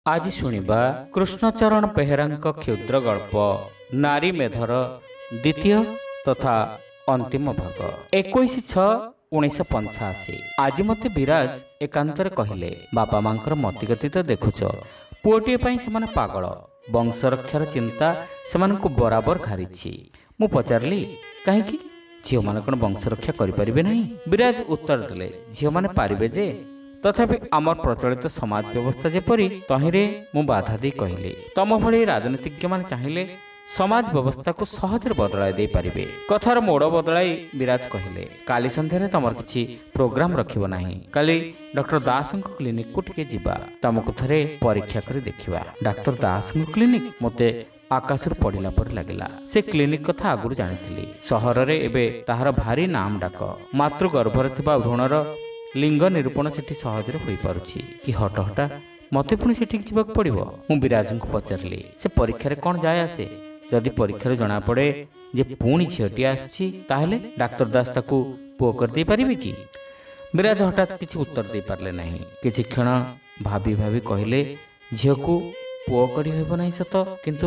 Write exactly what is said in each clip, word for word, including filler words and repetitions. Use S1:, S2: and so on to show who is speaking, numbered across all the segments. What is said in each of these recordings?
S1: आज शुणिबा कृष्णचरण बेहेरांक क्षुद्र गल्प नारी मेधर द्वितीय तथा अंतिम भाग इक्कीस छह उन्नीस पंचाशी। आज मते विराज एकांतर कहले बापा मांकर मतिगति तो देखुच पुओटीए पई सेमाने पागल वंशरक्षार चिंता सेमानकु बराबर घारिछि। मु पचारली काहेकि झियो माने कोन वंशरक्षा करि परिबे नाही? विराज उत्तर देले झियो माने पारिबे जे तथापि आमर प्रचलित समाज व्यवस्था जेपरी तहिरे मु बाधा दे कहले तम भली राजनीतिज्ञ माने चाहिले समाज व्यवस्था को सहज बदलाई दे पारिबे। कथार मोड़ बदलाई विराज कहले काली संध्यारे तमर किछि प्रोग्राम रखिबो नाही। काली डॉक्टर दास क्लिनिक को टिके जिबा तमको थरे परीक्षा करी देखिबा। डॉक्टर दास क्लिनिक मते आकाशर पड़िला पर लागिला। से क्लिनिक कथा आगुर जानिथिली। सहर रे एबे ताहार भारी नाम डाक मातृ गर्भरे थिबा भ्रूणर लिंग निरूपण सेठी सहजरे होई पारुछि कि हट हटा मते पुणी सेठिक जीवाक पड़िबो। मु विराज को पचारली से परीक्षा रे कोन जाय आसे? जदि परीक्षा जना पड़े जे पुणी झीटी आसुछि ताहले डाक्तर दास ताकू पुओ कर दे पारिबे कि? विराज हठात किछि उत्तर दे पारले नाही। किछि क्षण भाबी भाबी कहले झीको पुओ करी होइबो नाही सत किंतु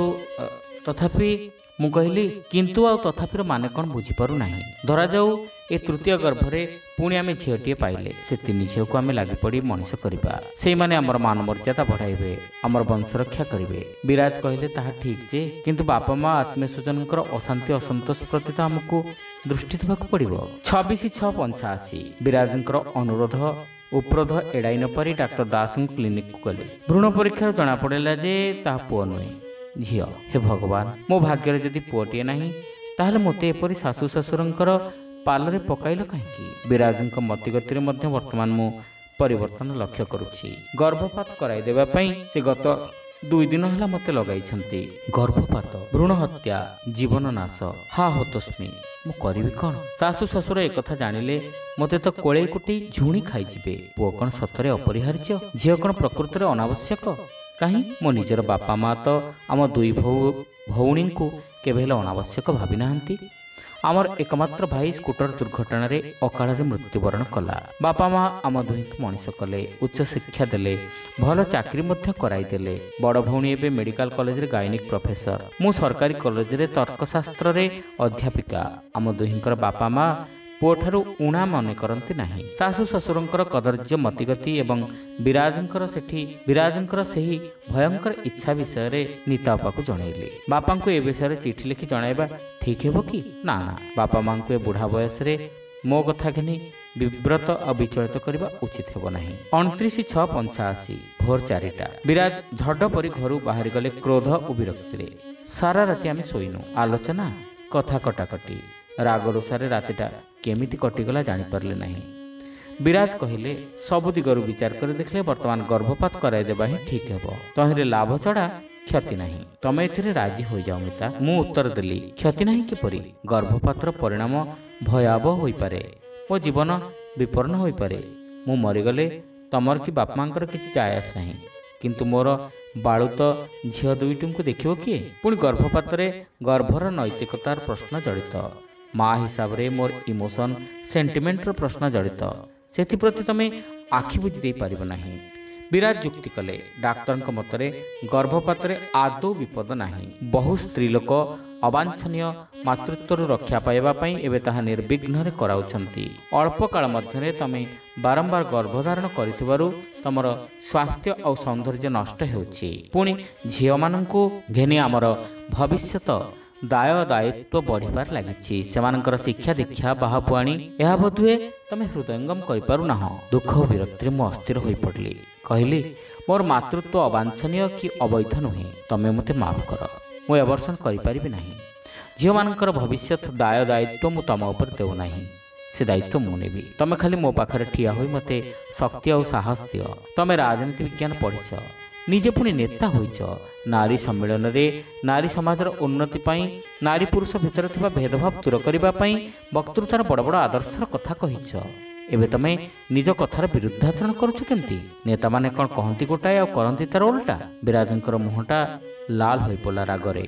S1: तथापि मु कहली किंतु आ तथापिर माने कोन बुझी पारु नाही। धरा जाऊ ए तृतीय गर्भरे पुणी आमे झीटीए पाइले से तीन झील को आमे लागि पड़ी मनीष करिबा। से माने हमर मान मर्यादा बढ़ाइबे हमर वंश रक्षा करिवे। विराज कहले ताहा ठीक जे किंतु बापा माँ आत्मीय स्वजनकर अशांति असंतोष प्रति तो हमको दृष्टि देबाक पड़िबो। छब्बीस छह पंचाशी विराजंकर अनुरोध उपरोध एड़ाई न पारी डाक्टर दास क्लिनिक को गले। भ्रूण परीक्षार जना पड़ेला जे ताहा पुओ नुहे झील। हे भगवान मो भाग्य जदि पुओटीए नाही ताहले मते एपरि सासु ससुरंकर पालरे पकाइल कहीं? विराजंक मतिगति मध्य वर्तमान मु परिवर्तन लक्ष्य करुछि। गर्भपात कराई देबा पई से गत दुई दिन हला मते लगाइछंती। गर्भपात भ्रूण हत्या जीवन नाश हा होतस्मि मु करिवि कोन? सासु ससुर एक कथा जानिले मते तो कोळे कुटी झुणी खाई जिबे। पुओ कोन सतरे अपरिहार्य? झियो कोन प्रकृति रे अनावश्यक? कहीं मो निजर बापा माँ तो आम दुई भौ भौणी को केबे हेले अनावश्यक भाबी नाहंती। आमर एकमात्र भाई स्कूटर दुर्घटना रे अकाल मृत्युवरण कला। बापा माँ आम दुही मनीष कले उच्च शिक्षा देले भल चाकरी मध्य कराई देले। बड़ भौणी एबे मेडिकल कॉलेज रे गायनिक प्रोफेसर मु सरकारी कॉलेज रे तर्कशास्त्र रे अध्यापिका। आम दुहींकर बापा माँ पुओठारु उणा मने करंती नाही। सासु ससुरंकर कदर्य मतिगति एवं विराजंकर सेठी विराजंकर सेही भयंकर इच्छा विषय रे नीता को जणैली। बापा को ए विषय चिठी लिखि जणाइबा ठीक हेबो कि? ना ना बापा मां को ए बुढ़ा बयस रे मो कथा घिनी विव्रत और विचलित करबा उचित हेबो नाही। उनतीस छह पंचाशी भोर चारिटा विराज झड परी घरु बाहरी गले क्रोध और विरक्ति रे। सारा राति आमे सोइनु। आलोचना कथा कटाकटी राग रुषारे रातिटा केमिति कटिगला जानी पारले नाही। विराज कहिले सबु दिगरु विचार कर देखले वर्तमान गर्भपात कराई देबा ही ठीक हेबो। तहिरे लाभ छड़ा क्षति नाही। तमे एथिरे राजी होई जाओ मिता। मु उत्तर देली क्षति नाही किपरि? गर्भपातर परिणाम भयावह होई पारे। मो जीवन विपन्न होई पारे। मु मरिगले तमर कि बाप मांकर किछि जायस नाही किंतु मोर बाळुत झियो दुईटुंकु देखिबो किए? पुणी गर्भपातरे गर्भर नैतिकतार प्रश्न जड़ित माँ हिसाब रे मोर इमोशन सेंटिमेंटर प्रश्न जड़ित सेप्रति तमें आखि बुझी दे पारिबो नाही। विराज युक्ति कले डाक्टर मतरे गर्भपात आदौ विपद नाही। बहु स्त्री लोक अवांछनीय मातृत्व रक्षा पाइबा पई एबे ताहा निर्विघ्न कराउछंती। अल्प काल मध्यरे तमे बारंबार गर्भधारण करिथिबारु तमर स्वास्थ्य और सौंदर्य नष्ट हेउछि। पुणी झियो मानंकु घेनी आमर भविष्यत दाय दायित्व बढ़िबार लागिछि। सेमानकर शिक्षा दीक्षा बाहापुआणी एहा बोधुए तमे हृदयंगम करिपारु नाह। दुख विरक्ति मु अस्थिर होई पड़ली। कहली मोर मातृत्व अवांछनीय कि अवैध नुहे। तमे मते माफ कर। मु अवर्सन करि पारिबि नाही। झियो मानकर भविष्यत दाय दायित्व मु तम उपर देउ नाही। से दायित्व मु नेबी। तमे खाली मो पाखरे ठिया होई मते शक्ति और साहस दियो। तमे राजनीति विज्ञान पढ़िछ निजे पुणी नेता होइछ। नारी सम्मेलन रे नारी समाजर उन्नति पाई नारी पुरुष भितर थिबा भेदभाव दूर करिबा पाई वक्तृतार बड़ बड़ आदर्शर कथा कहिछ। एबे तमे निज कथार विरुद्धाचरण करूछ केमती? नेता माने कोन कहंती गोटाए और करंती तार उल्टा। विराजंकर मुहटा लाल होई पड़ा रागरे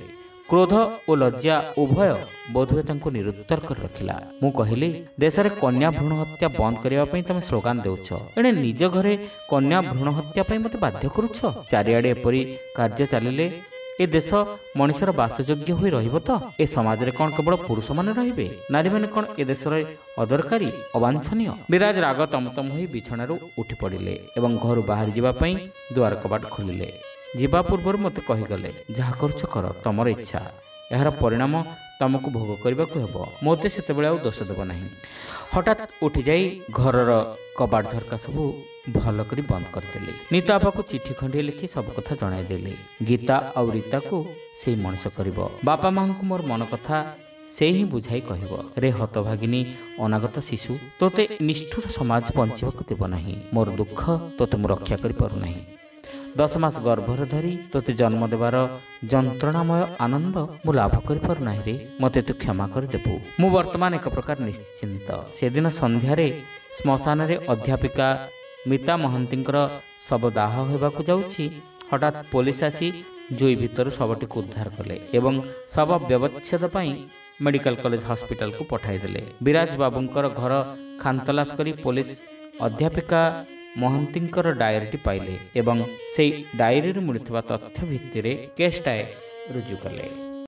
S1: କ୍ରୋଧ ଓ ଲଜ୍ଜା ଉଭୟ ବୋଧହୁଏ ତାଙ୍କୁ ନିରୁତ୍ତର କରି ରଖିଲା। ମୁଁ କହିଲି, ଦେଶରେ କନ୍ୟା ଭ୍ରୂଣ ହତ୍ୟା ବନ୍ଦ କରିବା ପାଇଁ ତମେ ସ୍ଲୋଗାନ ଦେଉଛ, ଏଣେ ନିଜ ଘରେ କନ୍ୟା ଭ୍ରୂଣ ହତ୍ୟା ପାଇଁ ମୋତେ ବାଧ୍ୟ କରୁଛ। ଚାରିଆଡ଼େ ଏପରି କାର୍ଯ୍ୟ ଚାଲିଲେ ଏ ଦେଶ ମଣିଷର ବାସଯୋଗ୍ୟ ହୋଇ ରହିବ ତ? ଏ ସମାଜରେ କ'ଣ କେବଳ ପୁରୁଷମାନେ ରହିବେ? ନାରୀମାନେ କ'ଣ ଏ ଦେଶର ଅଦରକାରୀ, ଅବାଞ୍ଛନୀୟ? ବିରାଜ ରାଗ ତମତମ ହୋଇ ବିଛଣାରୁ ଉଠି ପଡ଼ିଲେ ଏବଂ ଘରୁ ବାହାରି ଯିବା ପାଇଁ ଦୁଆର କବାଟ ଖୋଲିଲେ। ଯିବା ପୂର୍ବରୁ ମୋତେ କହିଗଲେ, ଯାହା କରୁଛ କର, ତମର ଇଚ୍ଛା, ଏହାର ପରିଣାମ ତମକୁ ଭୋଗ କରିବାକୁ ହେବ। ମୋତେ ସେତେବେଳେ ଆଉ ଦୋଷ ଦେବ ନାହିଁ। ହଠାତ୍ ଉଠିଯାଇ ଘରର କବାଟ ଝରକା ସବୁ ଭଲ କରି ବନ୍ଦ କରିଦେଲି। ନିତା ବାପାକୁ ଚିଠି ଖଣ୍ଡିଏ ଲେଖି ସବୁ କଥା ଜଣାଇଦେଲି। ଗୀତା ଆଉ ରୀତାକୁ ସେଇ ମଣିଷ କରିବ। ବାପା ମାଆଙ୍କୁ ମୋର ମନ କଥା ସେ ହିଁ ବୁଝାଇ କହିବ, ରେ ହତଭାଗିନୀ ଅନାଗତ ଶିଶୁ, ତୋତେ ନିଷ୍ଠୁର ସମାଜ ବଞ୍ଚିବାକୁ ଦେବ ନାହିଁ। ମୋର ଦୁଃଖ ତୋତେ ମୁଁ ରକ୍ଷା କରିପାରୁନାହିଁ। ଦଶ ମାସ ଗର୍ଭରେ ଧରି ତୋତେ ଜନ୍ମ ଦେବାର ଯନ୍ତ୍ରଣାମୟ ଆନନ୍ଦ ମୁଁ ଲାଭ କରିପାରୁନାହିଁ ରେ, ମୋତେ ତୁ କ୍ଷମା କରିଦେବୁ। ମୁଁ ବର୍ତ୍ତମାନ ଏକ ପ୍ରକାର ନିଶ୍ଚିନ୍ତ। ସେଦିନ ସନ୍ଧ୍ୟାରେ ଶ୍ମଶାନରେ ଅଧ୍ୟାପିକା ମିତା ମହାନ୍ତିଙ୍କର ଶବ ଦାହ ହେବାକୁ ଯାଉଛି। ହଠାତ୍ ପୋଲିସ ଆସି ଜୁଇ ଭିତରୁ ଶବଟିକୁ ଉଦ୍ଧାର କଲେ ଏବଂ ଶବ ବ୍ୟବଚ୍ଛେଦ ପାଇଁ ମେଡିକାଲ କଲେଜ ହସ୍ପିଟାଲକୁ ପଠାଇଦେଲେ। ବିରାଜ ବାବୁଙ୍କର ଘର ଖାନ୍ତଲାସ କରି ପୋଲିସ ଅଧ୍ୟାପିକା ମହାନ୍ତିଙ୍କର ଡାଏରୀଟି ପାଇଲେ ଏବଂ ସେହି ଡାଏରୀରୁ ମିଳିଥିବା ତଥ୍ୟ ଭିତ୍ତିରେ କେସ୍ଟାଏ ରୁଜୁ କଲେ।